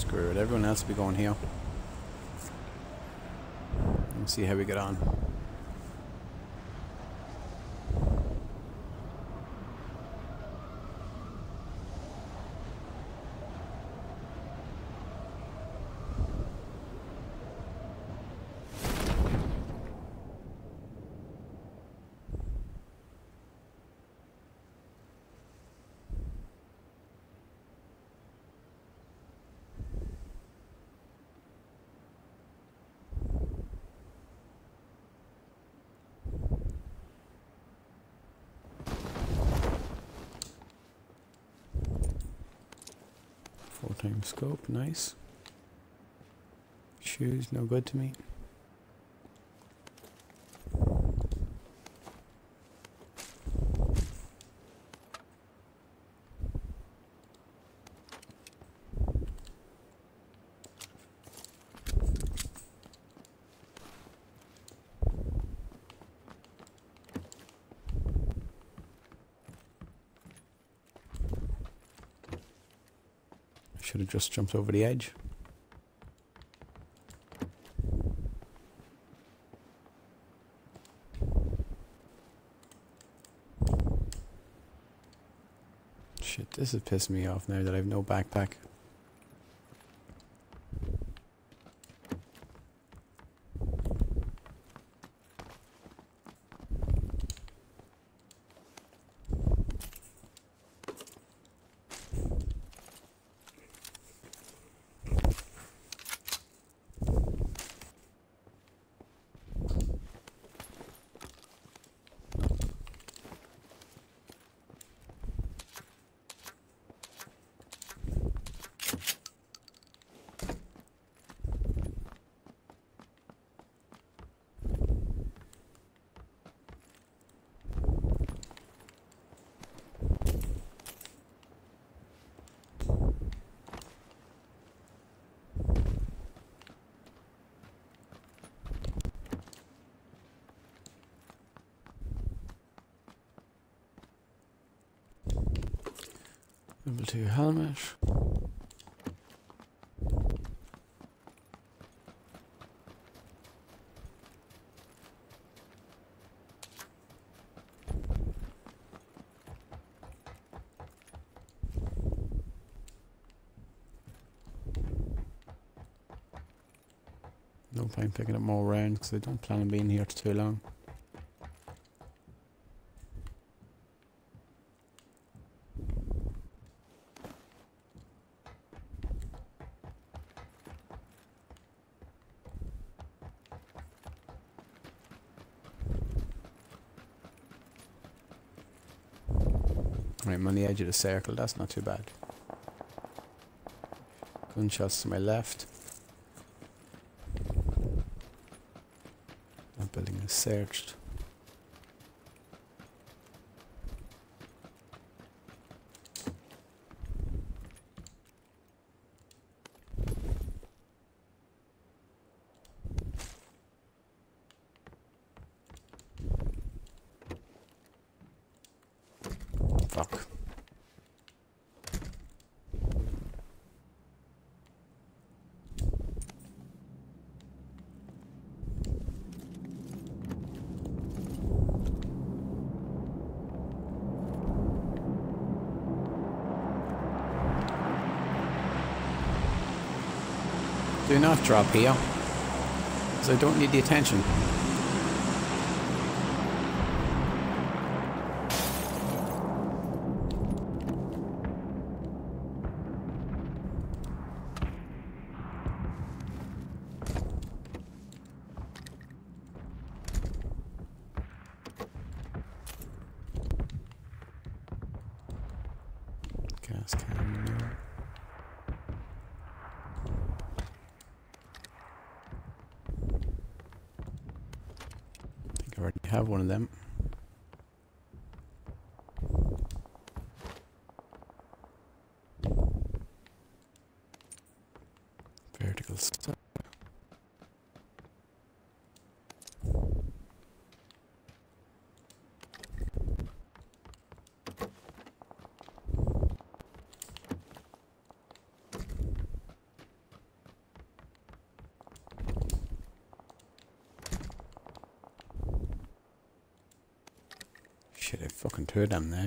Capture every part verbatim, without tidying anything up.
Screw it, everyone else will be going here. Let's see how we get on. Full-time scope, nice. Shoes, no good to me. Should have just jumped over the edge. Shit, this is pissing me off now that I have no backpack. Level two helmet. No point picking up more rounds because I don't plan on being here for too long. Right, I'm on the edge of the circle, that's not too bad. Gunshots to my left. That building is searched. Fuck. Do not drop here, because I don't need the attention. Gas can, no. I already have one of them. Vertical stuff. Shit, I fucking two of them now.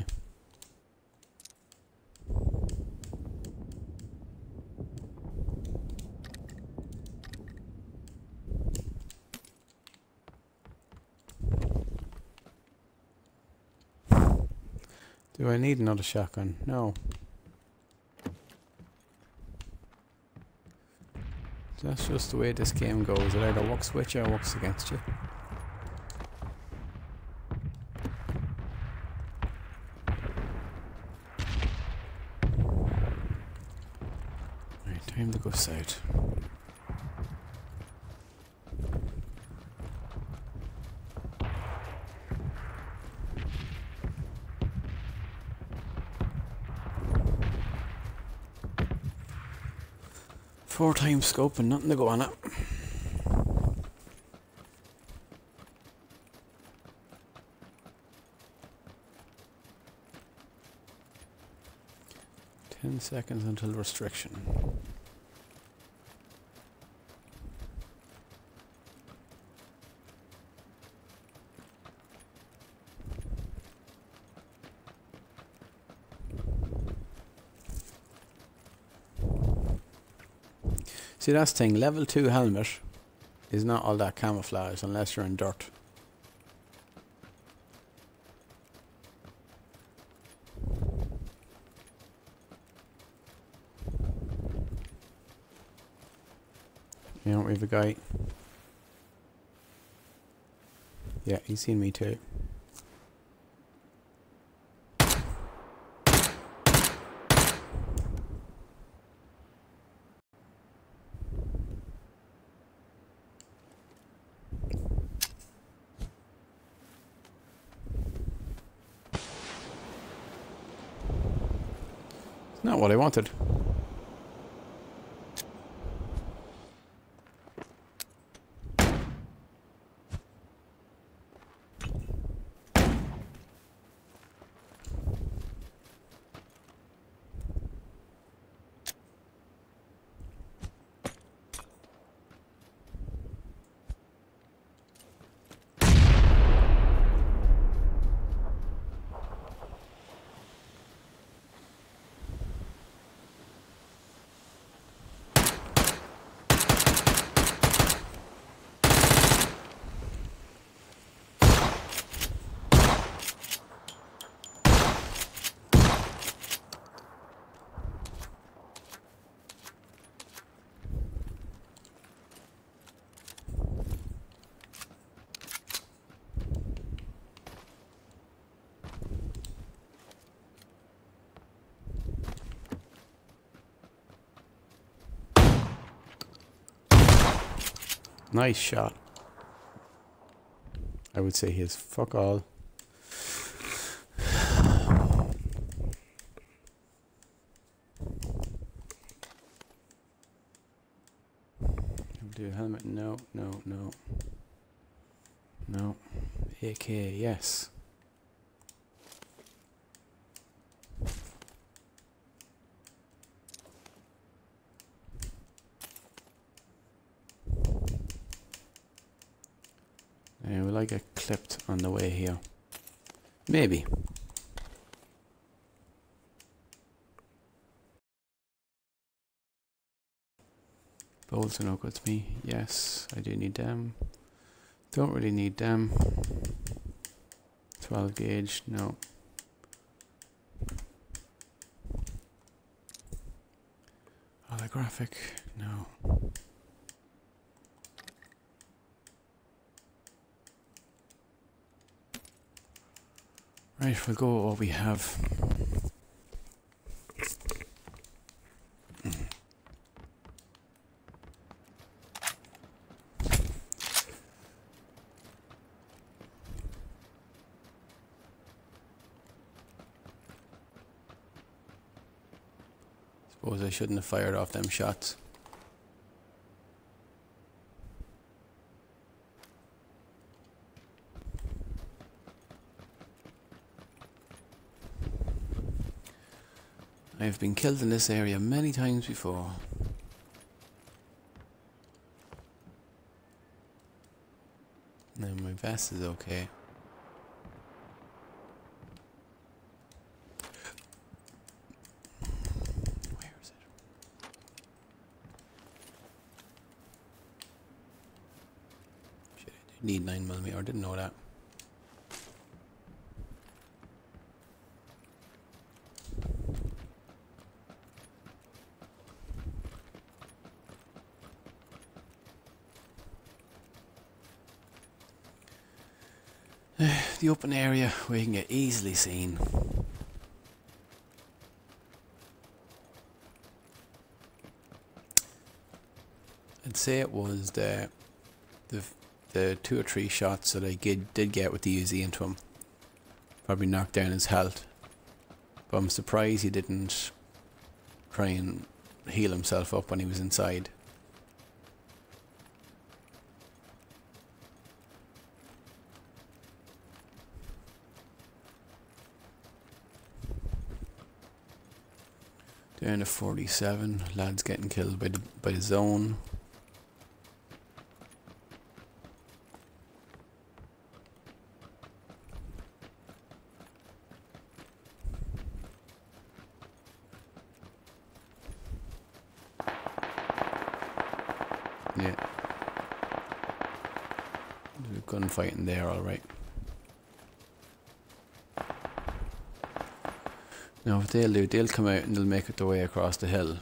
Do I need another shotgun? No. That's just the way this game goes. It either works with you or works against you. Right, time to go south. Four times scope and nothing to go on it. Ten seconds until restriction. See, that's the thing, level two helmet is not all that camouflage unless you're in dirt. You know, we have a guy. Yeah, he's seen me too. Not what I wanted. Nice shot. I would say his fuck all. Do helmet? No, no, no. No. A K, yes. Yeah, will I get clipped on the way here? Maybe. Bolts are no good to me. Yes, I do need them. Don't really need them. twelve gauge, no. Holographic, no. Right, we'll go with what we have. Suppose I shouldn't have fired off them shots. I've been killed in this area many times before. Now my vest is okay. need nine millimeter. I didn't know that. The open area where you can get easily seen. I'd say it was the the the two or three shots that I did did get with the Uzi into him. Probably knocked down his health. But I'm surprised he didn't try and heal himself up when he was inside. Down to forty-seven. Lads getting killed by the by the zone. Yeah. There's a gunfighting there, alright. Now what they'll do, they'll come out and they'll make it their way across the hill.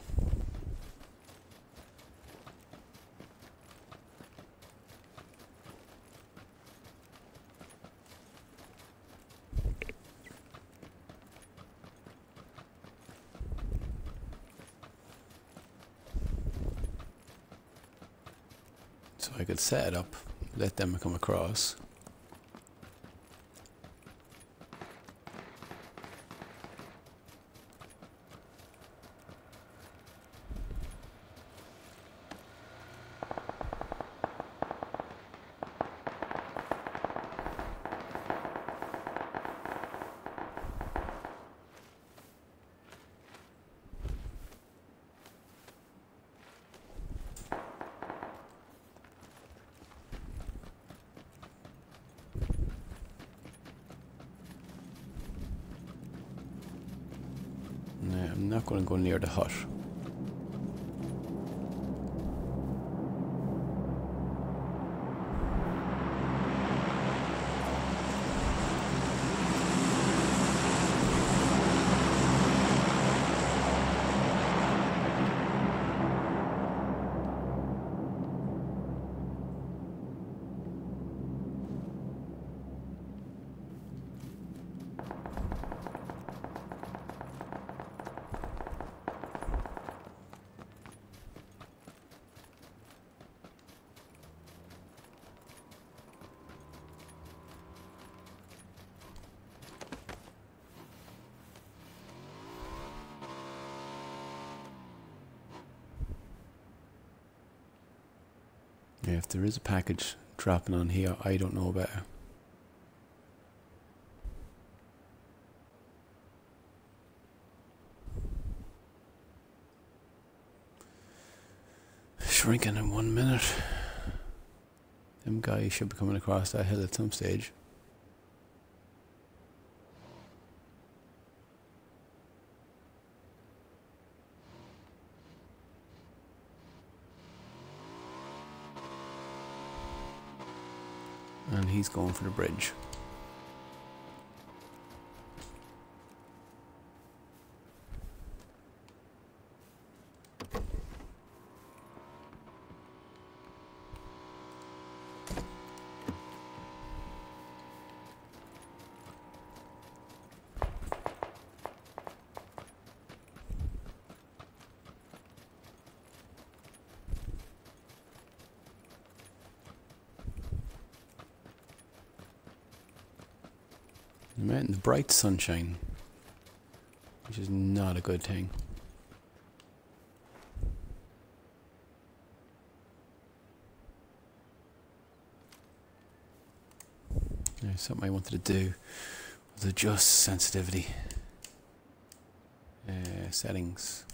So I could set it up, let them come across. I'm not going to go near the hut. Yeah, if there is a package dropping on here, I don't know about it. Shrinking in one minute. Them guys should be coming across that hill at some stage. And he's going for the bridge. I'm out in the bright sunshine, which is not a good thing. Yeah, something I wanted to do was adjust sensitivity uh, settings.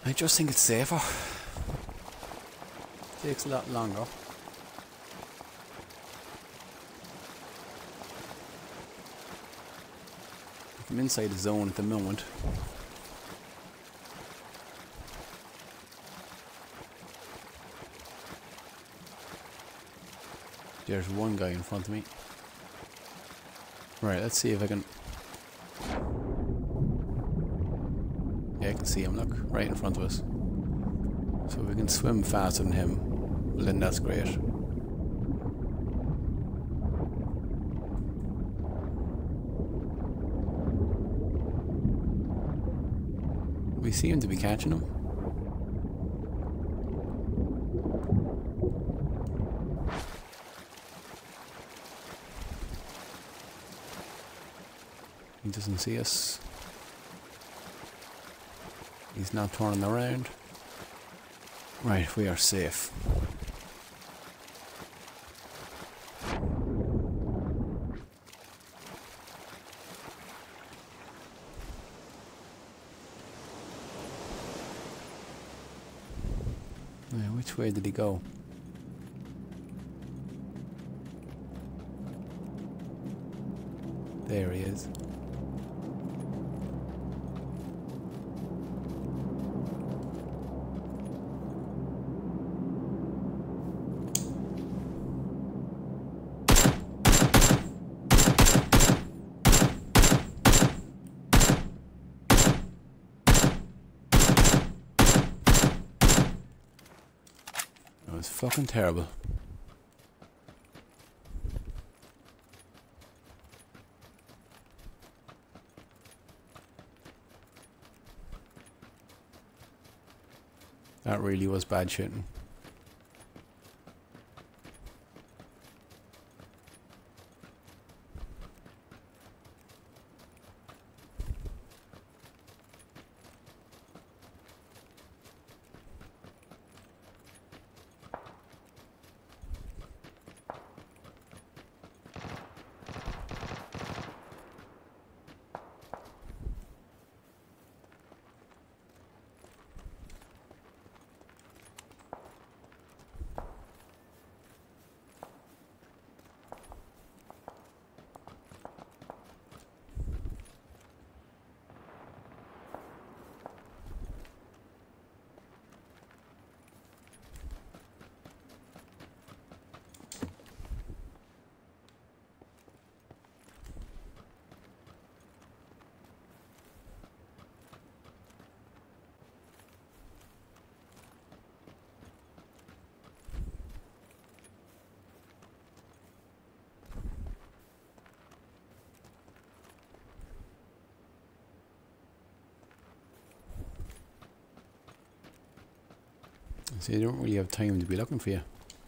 I just think it's safer. Takes a lot longer. I'm inside the zone at the moment. There's one guy in front of me. Right, let's see if I can... Yeah, I can see him, look, right in front of us. So if we can swim faster than him, well then that's great. We seem to be catching him. He doesn't see us. He's not turning around. Right, we are safe. Yeah, which way did he go? There he is. That was fucking terrible. That really was bad shooting. So you don't really have time to be looking for you.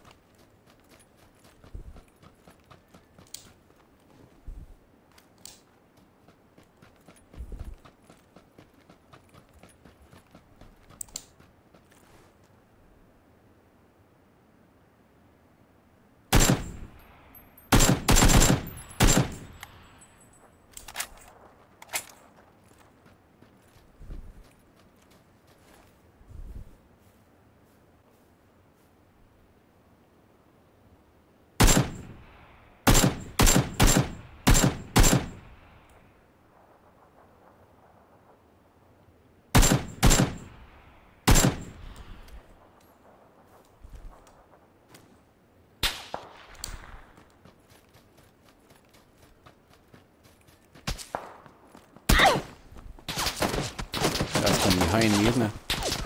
That's coming behind me, isn't it?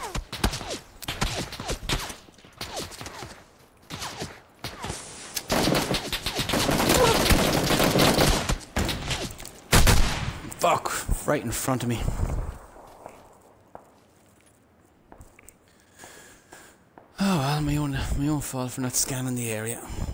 Fuck! Right in front of me. Oh well, my own, my own fault for not scanning the area.